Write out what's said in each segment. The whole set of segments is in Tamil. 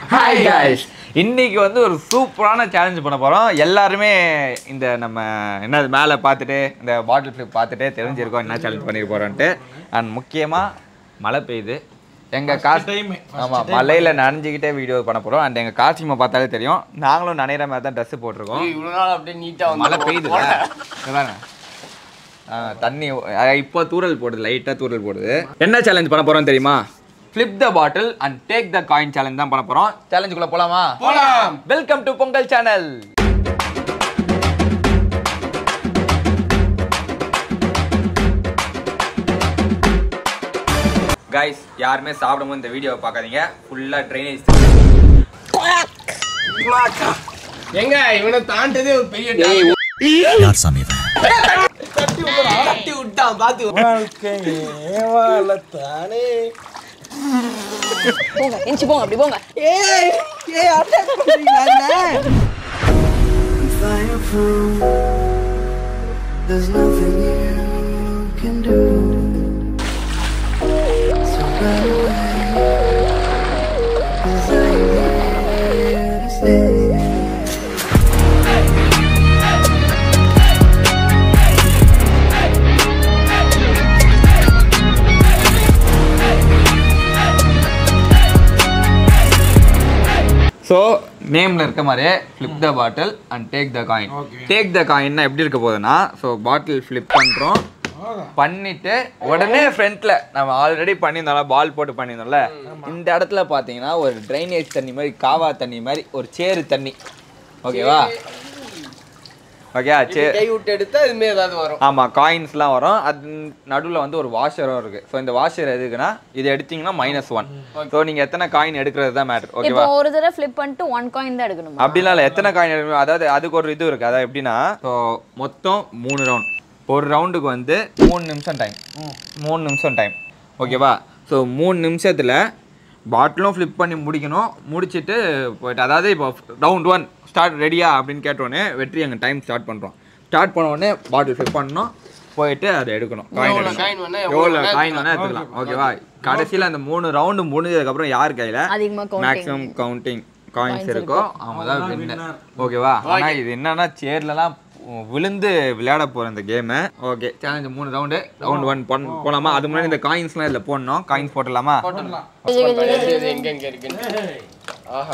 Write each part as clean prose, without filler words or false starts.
Hi guys. இன்னைக்கு வந்து ஒரு சூப்பரான சேலஞ்ச் பண்ண போறோம். எல்லாரும் இந்த நம்ம என்ன மேலே பார்த்துட்டு இந்த பாட்டில் ஃபிளிப் பார்த்துட்டு தெரிஞ்சிருக்கோம் என்ன சேலஞ்ச் பண்ணிக்க போறோம்ட்டு. அண்ட் முக்கியமா மழை பெய்யுது. எங்க காஸ்டியூம் ஆமா மலையில நனைஞ்சிக்கிட்டே வீடியோ பண்ண போறோம். அண்ட் எங்க காஸ்டியூமை பார்த்தாலே தெரியும். நாங்களும் நனையிற மாதிரி தான் ட்ரெஸ் போட்டிருக்கோம். இவ்வளவு நாள் அப்படியே நீட்டா மழை பெய்யுது. அதானே தண்ணி இப்போ தூறல் போடுது, லைட்டா தூறல் போடுது. என்ன சேலஞ்ச் பண்ண போறோம் தெரியுமா? Flip the bottle and take the coin challenge தான் பண்ண போறோம். சேலஞ்ச் குள்ள போலாமா? போலாம். Welcome to Pongal channel. Guys யாருமே சாப்பிடும்போது இந்த வீடியோவை பார்க்காதீங்க. ஃபுல்லா ட்ரைனேஜ். எங்க இவனை தாண்டதே ஒரு பெரிய டாஸ்க். யார் சாமி இவன்? தட்டி விட்டான் பாத்து. வாழ்க்கையே வாழத்தானே. போங்க எஞ்சி போங்க அப்படி போங்க. ஏய் ஏய் அட்டாக் பண்றீங்களா? There's nothing you can do. So run away, 'cause I'm here to stay. So நேமில் இருக்க மாதிரியே flip the bottle and take the coin. Take the காயின்னா எப்படி இருக்க போகுதுன்னா, ஸோ பாட்டில் ஃப்ளிப் பண்ணுறோம், பண்ணிட்டு உடனே ஃப்ரண்ட்ல நம்ம ஆல்ரெடி பண்ணியிருந்தோம்ல, பால் போட்டு பண்ணியிருந்தோம்ல, இந்த இடத்துல பார்த்தீங்கன்னா ஒரு ட்ரைனேஜ் தண்ணி மாதிரி, காவா தண்ணி மாதிரி ஒரு சேறு தண்ணி. ஓகேவா? ஓகே கை விட்டு எடுத்தா இதுமே ஏதாவது வரும். ஆமாம், காயின்ஸ்லாம் வரும். அது நடுவில் வந்து ஒரு வாஷரும் இருக்குது. ஸோ இந்த வாஷர் எதுக்குன்னா, இது எடுத்தீங்கன்னா -1. ஸோ நீங்கள் எத்தனை காயின் எடுக்கிறது தான் மேட்டர். ஓகேவா? இப்போ ஒரு தடவை ஃபிளிப் பண்ணிட்டு 1 காயின் தான் எடுக்கணும். அப்படிலாம் இல்லை, எத்தனை காயின் எடுக்கணும், அதாவது அதுக்கு ஒரு இது இருக்குது. அதாவது எப்படின்னா, ஸோ மொத்தம் 3 ரவுண்ட். ஒரு ரவுண்டுக்கு வந்து 3 நிமிஷம் டைம். 3 நிமிஷம் டைம். ஓகேவா? ஸோ 3 நிமிஷத்தில் பாட்டிலும் ஃப்ளிப் பண்ணி முடிக்கணும். முடிச்சுட்டு போயிட்டு, அதாவது இப்போ ரவுண்ட் 1 ஸ்டார்ட் ரெடியா அப்படின்னு கேட்டோடனே வெற்றி எங்கள் டைம் ஸ்டார்ட் பண்ணுறோம். ஸ்டார்ட் பண்ண உடனே பாட்டில் ஃபில் பண்ணணும், போயிட்டு அதை எடுக்கணும். காயின் எவ்வளோ காயின் வேணால் எடுத்துக்கலாம். ஓகேவா? கடைசியில் அந்த 3 ரவுண்டு முடிஞ்சதுக்கப்புறம் யார் கையில் மேக்ஸிமம் கவுண்டிங் காயின்ஸ் இருக்கோ அவங்க தான் வின்னர். ஓகேவா? ஆனால் இது என்னன்னா சேர்லலாம் விழுந்து விளையாட போகிற இந்த game. Okay, challenge 3 round. Round 1 போகலாமா? அது முன்னாடி இந்த காயின்ஸ்லாம் இதில் போடணும். காயின்ஸ் போட்டலாமா? எங்க எங்க இருக்கு? ஆஹா,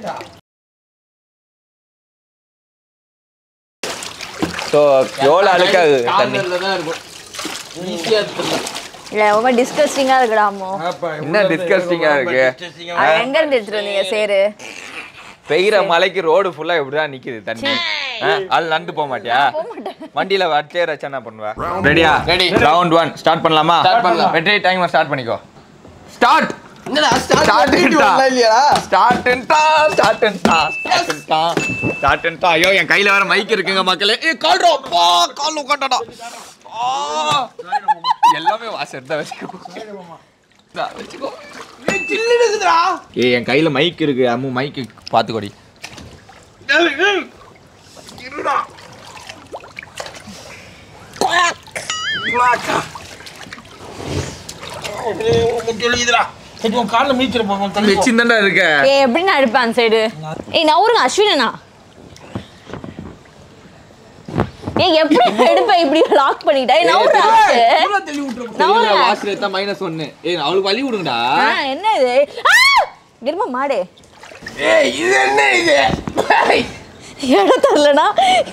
ஸோ எவ்வளோ அழுக்காது தண்ணி தான் இருக்கும். ஈஸியா எடுத்துடலாம். இல்ல ரொம்ப டிஸ்கஸ்டிங்கா இருக்குடாமோ. என்ன டிஸ்கஸ்டிங்காக இருக்கு? எங்க இருந்து எடுத்துட்டு வந்தீங்க சேரு? பெய்கிற மலைக்கு ரோடு ஃபுல்லா எப்படிதான் நிக்குது தண்ணி. அது நண்டு போக மாட்டியா? வண்டியில வச்சே ரச்சா என்ன பண்ணுவ? ரெடியா? ரெடி. ரவுண்ட் 1 ஸ்டார்ட் பண்ணலாமா? ஸ்டார்ட் பண்ணலாம். வெற்றி டைமர் ஸ்டார்ட் பண்ணிக்கோ. ஸ்டார்ட். என்னடா ஸ்டார்ட் இல்லையா? ஸ்டார்ட். ஐயோ, என் கையில வேற மைக் இருக்குங்க மக்களே. ஏய் கால்ரா, பா கால் உட்கார்டா. எல்லாமே வாசர் தான் வெச்சுக்கோ. வெச்சுக்கோ. ஏய் சில்லு இருக்குடா. ஏய் என் கையில மைக் இருக்கு. அம்மு மைக் பாத்துக்கோடி. இருடா. மாட்டா. முட்டிடுதுடா. கொஞ்சம் கால்ல மீச்சிர போறோம். தண்ணி வெச்சிந்தடா இருக்க. ஏய் எப்படி நான் எடுப்பேன் அந்த சைடு? ஏய் நவுருங்க அஸ்வினா. ஏய் எப்படி எடுப்ப இப்படி லாக் பண்ணிட்டா? ஏய் நவுறா. பூரா தள்ளி விட்டுறோம். நவுறா வாஷ் ரேட்டா -1. ஏய் அவளுக்கு வலி விடுங்கடா. என்ன இது? கிர்மா மாடே. ஏய் இது என்ன இது? எட தரலனா.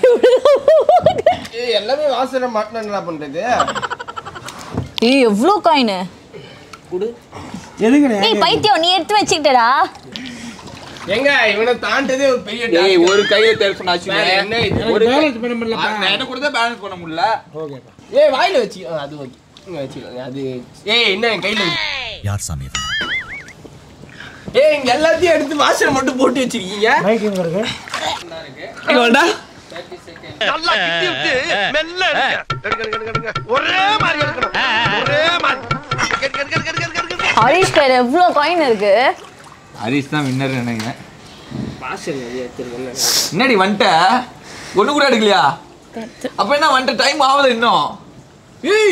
ஏய் எல்லாமே வாசன மாட்டன என்ன பண்றது? ஏய் எவ்ளோ காயின்? குடு. எதுக்குடா? ஏய் பைத்தியம், நீ எடுத்து வச்சிட்டடா. எங்க இவனை தாண்டதே ஒரு பெரிய டாஸ்க். ஏய் ஒரு கையில டெலிபோன் ஆச்சு. என்ன இது? ஒரு பேலன்ஸ் பண்ண முடியல. நான் என்ன கூட பேலன்ஸ் பண்ண முடியல. ஓகேப்பா. ஏய் வாயில வச்சி அது ஓகே. இங்க வச்சி அது. ஏய் என்ன என் கையில? யார் சாமி இவன்? ஏய் இங்க எல்லாத்தையும் எடுத்து வாஷர் மட்டும் போட்டு வச்சிருக்கீங்க. மைக் எங்க இருக்கு? இங்கடா. 30 செகண்ட். நல்லா கிட்டி விட்டு மெல்ல எடுங்க. ஒரே மாதிரி எடுக்கணும். ஒரே மாதிரி. ஹரிஷ் கையில எவ்ளோ காயின் இருக்கு? ஹரிஷ் தான் வின்னர் நினைக்கிறேன். வாஷர் நிறைய எடுத்துருக்கேன். என்னடி வந்துட்ட? ஒண்ணு கூட எடுக்கலையா? அப்ப என்ன வந்துட்ட? டைம் ஆகுது இன்னும். ஏய்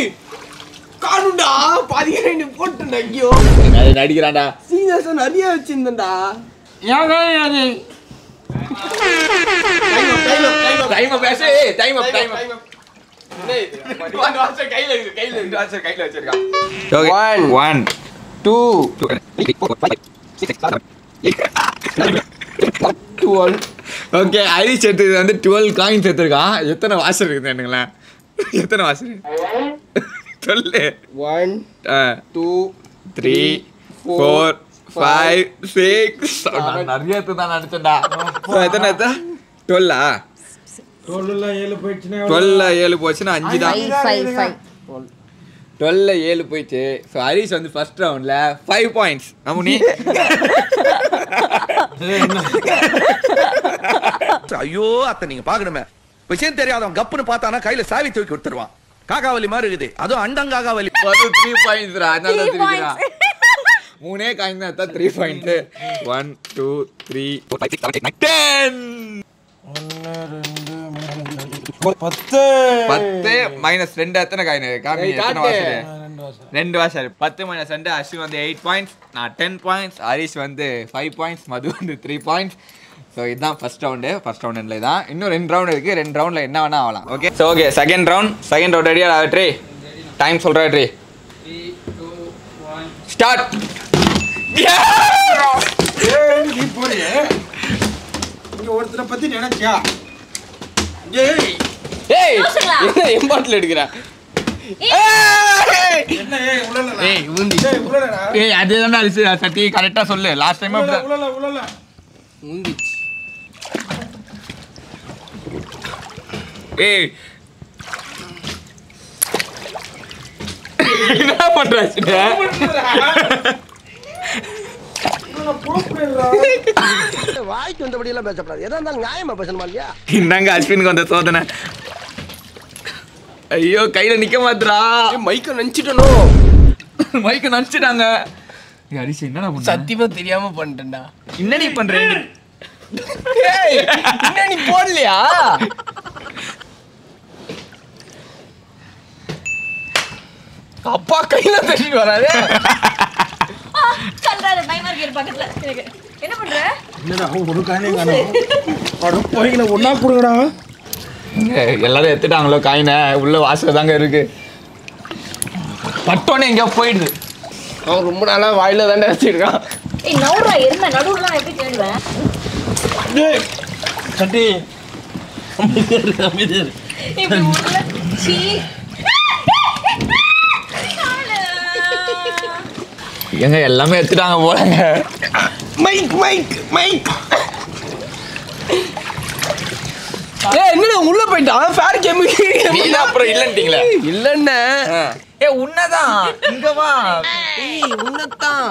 காணுடா பாதி நீ போட்டுடா ஐயோ அது நடிக்கிறான்டா சீரியஸா நிறைய வச்சிருந்தேன்டா டைம் பேசு டைம் கையில வச்சிருக்கான் 1 2 12 ஓகே ஹரிஷ் எடுத்தது வந்து 12 காயின்ஸ் எடுத்துருக்கான் எத்தனை வாஷர் இருக்குது என்னங்களேன் எத்தனை வாஷர் சொல்லு 1 2 3 4 5 6 நான் நிறைய தான் நினைச்சேன்டா எத்தனை 12 7 போச்சுன்னா 5 தான் 12 7 போயிடுச்சு ஸோ ஹரிஷ் வந்து ஃபர்ஸ்ட் ரவுண்ட்ல 5 பாயிண்ட்ஸ் அமுனி ஐயோ அத்தை நீங்க பாக்கணுமே விஷயம் தெரியாதவன் கப்புன்னு பார்த்தானா கையில சாவி தூக்கி கொடுத்துருவான் காக்காவலி மாதிரி இருக்குது அதுவும் அண்டங்காகாவலி 3 பாயிண்ட்ஸ் அதனால தான் தெரியுதுடா மூணே காயின் தான் 3 பாயிண்ட்ஸ் 1 2 3 4 5 6 7 8 10 மைனஸ் 2 எத்தனை காயின் காமி எத்தனை வாஷர் 2 வாஷர் 10 மைனஸ் 2 அஸ்வின் வந்து 8 பாயிண்ட்ஸ் நான் 10 பாயிண்ட்ஸ் ஹரிஷ் வந்து 5 பாயிண்ட்ஸ் மது வந்து 3 பாயிண்ட்ஸ் ஸோ இதுதான் ஃபர்ஸ்ட் ரவுண்டில் தான் இன்னும் 2 ரவுண்ட் இருக்குது 2 ரவுண்டில் என்ன வேணா ஆகலாம் okay so okay second round ரெடியா வெற்றி டைம் சொல்கிறேன் வெற்றி 3 2 1 ஸ்டார்ட் ஒருத்தரை பத்தி நினைச்சியா ஏய் என்ன எம்பாட்டில் எடுக்கிற ஏய் அதேதான் சட்டி கரெக்டா சொல்லு லாஸ்ட் டைம் ஏய் என்ன பண்ற வாய்க்கு வந்தபடி எல்லாம் பேசப்படாது எதா இருந்தாலும் நியாயமா பேசணுமா இல்லையா இந்தாங்க அஸ்வினுக்கு வந்த சோதனை ஐயோ கையில நிக்க மாத்துறா மைக்க நினைச்சிட்டனோ மைக்க நினைச்சிட்டாங்க ஹரிஷ் என்னடா பண்ண சத்தியமா தெரியாம பண்ணிட்டேன்டா என்னடி பண்றேன் என்ன நீ போடலையா அப்பா கையில தட்டிட்டு வராரு கண்டாரு பயமா இருக்கு பக்கத்துல என்ன பண்ற என்னடா ஒரு காயினே காணோம் அட போய்ங்கள ஒண்ணா குடுங்கடா எல்லாரும் எடுத்துட்டாங்களோ காயினை உள்ள வாசல தாங்க இருக்கு பட்டோனே எங்கேயோ போயிடுது அவன் ரொம்ப நாளா வாயில தானே வச்சிருக்கான் ஏய் நவுறா என்ன நடுவுல எப்படி தேடுவேன் டேய் சட்டி அமைதியாரு இப்படி உள்ள சீ எங்க எல்லாமே எடுத்துட்டாங்க போலங்க மைக் ஏய் என்னடா உள்ள போய்ட்டான் ஃபேர் கேம் நீங்க அப்புறம் இல்லன்ட்டீங்களே இல்லண்ணே ஏ உன்னதான் இங்க வா ஏய் உன்னதான்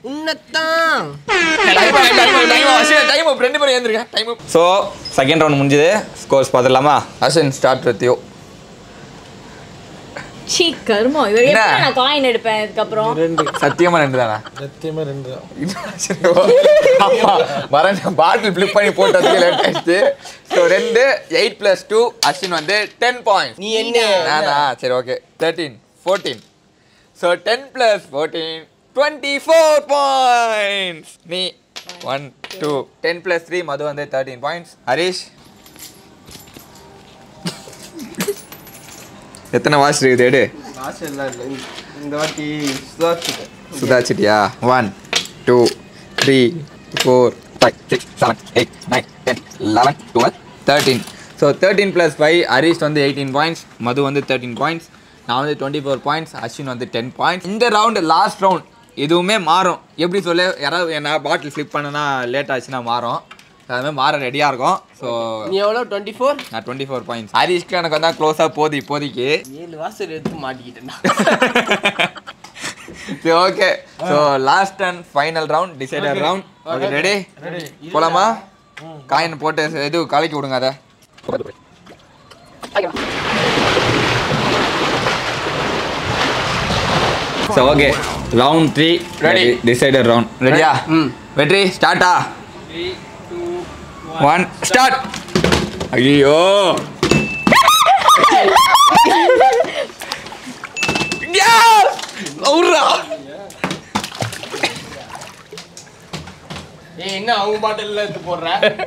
டைம் ரெண்டு பேரும் ஏந்திருங்க டைம் சோ செகண்ட் ரவுண்ட் முடிஞ்சது ஸ்கோர்ஸ் பார்த்துடலாமா அஸ்வின் ஸ்டார்ட் வித் யூ சீ கர்மம் இவர் எப்படி நான் காயின் எடுப்பேன் அதுக்கு அப்புறம் சத்தியமா 2 தானா சத்தியமா 2 அம்மா வரேன் பாட்டில் ஃபிளிப் பண்ணி போட்டதுக்கு லேட் ஆயிடுச்சு ஸோ 2 8 + 2 அஸ்வின் வந்து 10 பாயிண்ட்ஸ் நீ என்ன நானா சரி ஓகே 13 14 ஸோ 10 + 14 24 பாயிண்ட்ஸ் நீ 1 2 10 + 3 மது வந்து 13 பாயிண்ட்ஸ் ஹரிஷ் எத்தனை வாஷ் இருக்குது எடு ஆசை இல்ல இந்த வாட்டி சுதாச்சிட்டியா 1 2 3 4 5 6 7 8 9 10 11 12 13 ஸோ 13 + 5 ஹரிஷ் வந்து 18 பாயிண்ட்ஸ் மது வந்து 13 பாயிண்ட்ஸ் நான் வந்து 24 பாயிண்ட்ஸ் அஸ்வின் வந்து 10 பாயிண்ட்ஸ் இந்த ரவுண்டு லாஸ்ட் ரவுண்ட் எதுவுமே மாறும் எப்படி சொல்ல யாராவது என்ன பாட்டில் ஃபிளிப் பண்ணனா லேட் ஆச்சுன்னா மாறும் அதுமாதிரி மாற ரெடியாக இருக்கும் ஸோ நீ எவ்வளோ 24 நான் 24 பாயிண்ட்ஸ் ஹரிஷ்க்கு எனக்கு வந்தால் க்ளோஸாக போகுது இப்போதைக்கு 7 வாசல் எடுத்து மாட்டிக்கிட்டேன்டா சரி okay so last and final round decider round okay ready போலாமா காயின் போட்டு இது கலக்கி விடுங்க அதை so okay round 3 ready decider round ரெடியா வெற்றி ஸ்டார்ட்டா 3 2 1 ஸ்டார்ட் ஐயோ ஏய் என்ன அவங்க பாட்டில்ல எடுத்து போடுற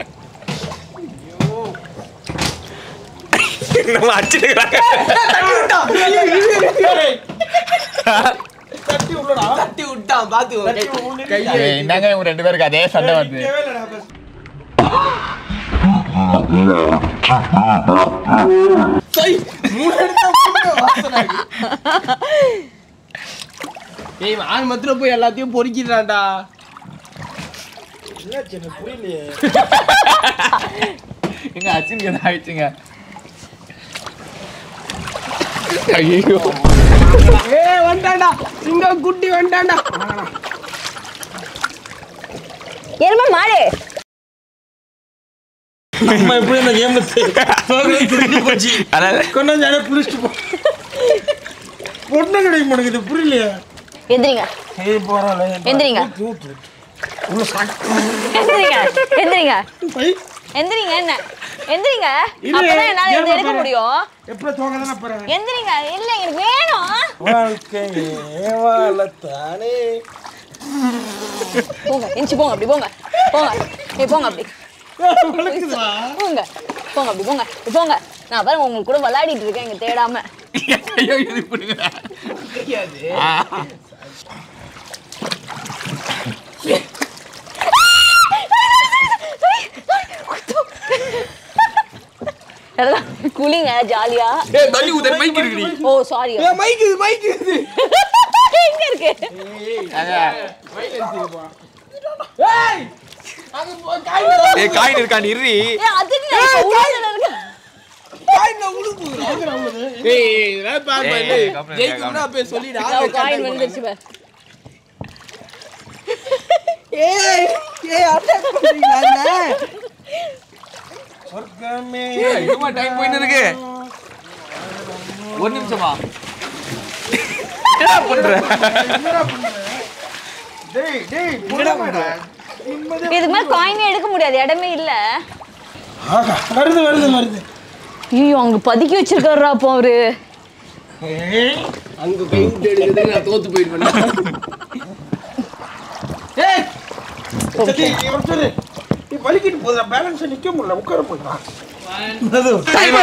நம்ம அடிச்சிடுறாங்க தட்டி விட்டான் பாத்து கையை என்னங்க இவங்க ரெண்டு பேருக்கு அதே சண்டை வந்து ஏய் ஆறு மத்திர போய் எல்லாத்தையும் பொறுக்கிடுறான்டா எங்க அச்சின் என்ன ஆயிடுச்சுங்க ஐயோ ஏய் வந்தாடா சிங்கம் குட்டி வந்தாடா எருமை மாடு நம்ம எப்படி இந்த கேம்ல திருப்பி போச்சு அதனால கொஞ்சம் ஜானே புடிச்சிட்டு போ பொண்ணு கிடைக்க மாட்டேங்குது புரியலையா எந்திரிங்க ஏய் போறாளே எந்திரிங்க உள்ள சாக்கு எந்திரிங்க எந்திரிங்க பை எந்திரிங்க என்ன எந்திரிங்க அப்பதான் என்னால இதை எடுக்க முடியும் எப்ப தோங்கதானே போறாங்க எந்திரிங்க இல்ல எனக்கு வேணும் வாழ்க்கையே வாழத்தானே போங்க எந்திச்சு போங்க அப்படி போங்க போங்க ஏய் போங்க அப்படி வளக்குதா போங்க போங்க அப்படி போங்க போங்க நான் பாருங்க உங்களுக்கு கூட விளையாடிட்டு இருக்கேன் இங்க தேடாம ஐயோ இது புடுங்க குளிங்க ஜாலியா ஏய் தள்ளி ஊதர் மைக் இருக்குடி ஓ சாரி ஏய் மைக் இது எங்க இருக்கு ஏய் அது காய் ஏய் காயின் இருக்கான் இறி ஏய் அது இல்ல உள்ளல இருக்கு காய்ல உளுக்கு ராகுறாவுது ஏய் இதெல்லாம் பாரு பாரு ஜெயிக்கும்னா அப்பே சொல்லிடா காயின் வந்துருச்சு பாரு ஏய் ஏய் அட்டாக் பண்றீங்களா சொர்க்கமே இன்னுமா டைம் போயிட்டு இருக்கு ஒரு நிமிஷமா என்ன பண்ற டேய் போடா இதுக்கு மேல காயினே எடுக்க முடியாது இடமே இல்ல ஆகா வருது ஐயோ அங்க பதுக்கி வச்சிருக்காருடா அப்போ அவரு அங்க கை விட்டு எடுக்குது நான் தோத்து போயிடுவேன் ஏய் சரி ஒருத்தர் நீ வலிக்கிட்டு போதா பேலன்ஸ் நிக்க முடியல உட்கார முடியல டைம்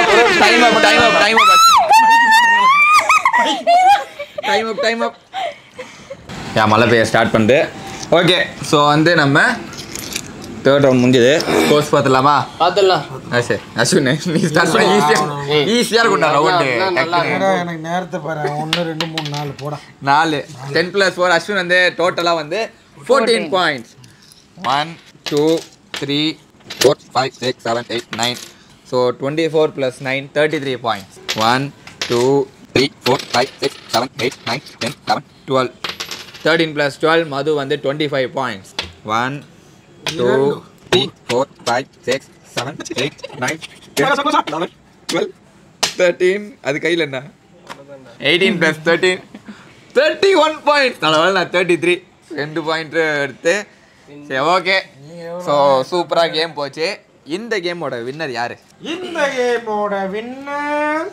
அப் யா மழை பெய்ய ஸ்டார்ட் பண்ணுது ஓகே ஸோ வந்து நம்ம தேர்ட் ரவுண்ட் முடிஞ்சது கோர்ஸ் பார்த்துலாமா பாத்துடலாம் சரி அஸ்வின் நீ ஸ்டார்ட் பண்ண ஈஸியாக இருக்கும்டா ரவுண்டு எனக்கு நேரத்தை பாரு 1 2 3 4 போடா 4 10 + 4 அஸ்வின் வந்து டோட்டலாக வந்து 14 பாயிண்ட்ஸ் 1 2 3 4 5 6 7 8 9 ஸோ 24 + 9 33 பாயிண்ட்ஸ் 1 2 3 4 5 6 7 8 9 10 11 12 13 + 12 மது வந்து 25 பாயிண்ட்ஸ் 1 2 3 4 5 6 7 8 9 10 11 12 13 அது கையில் என்ன 18 + 13 31 பாயிண்ட்ஸ் நல்ல நான் 33 2 பாயிண்ட் எடுத்து சரி ஓகே ஸோ சூப்பராக கேம் போச்சு இந்த கேமோட வின்னர் யாரு இந்த கேமோட வின்னர்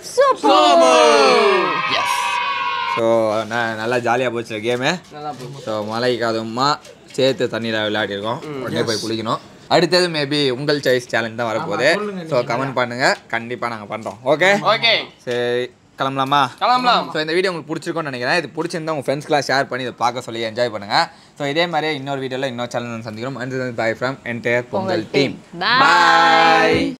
ஸோ நல்லா ஜாலியாக போச்சு கேமு ஸோ மழைக்கு அதுமா சேர்த்து தண்ணியில் விளையாடிருக்கோம் உடனே போய் குளிக்கணும் அடுத்தது மேபி உங்கள் சாய்ஸ் சேலஞ்ச் தான் வரப்போகுது ஸோ கமெண்ட் பண்ணுங்கள் கண்டிப்பாக நாங்கள் பண்ணுறோம் ஓகே சரி கிளம்பலாமா ஸோ இந்த வீடியோ உங்களுக்கு பிடிச்சிருக்கும்னு நினைக்கிறேன் இது பிடிச்சிருந்தா உங்கள் ஃப்ரெண்ட்ஸ்க்குலாம் ஷேர் பண்ணி இதை பார்க்க சொல்லி என்ஜாய் பண்ணுங்கள் ஸோ இதே மாதிரியே இன்னொரு வீடியோவில் இன்னொரு சேனல் சந்திக்கிறோம் and bye from entire Pongal team bye